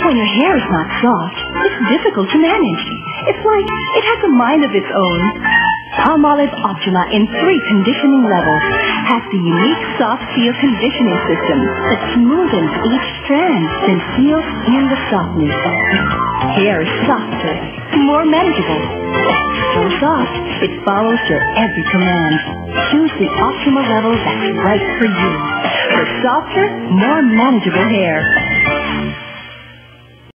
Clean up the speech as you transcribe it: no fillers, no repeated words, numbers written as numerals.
When your hair is not soft, it's difficult to manage. It's like it has a mind of its own. Palmolive Optima in 3 conditioning levels has the unique soft feel conditioning system that smoothens each strand and seals in the softness. Hair is softer, more manageable. So soft, it follows your every command. Choose the Optima level that's right for you. For softer, more manageable hair.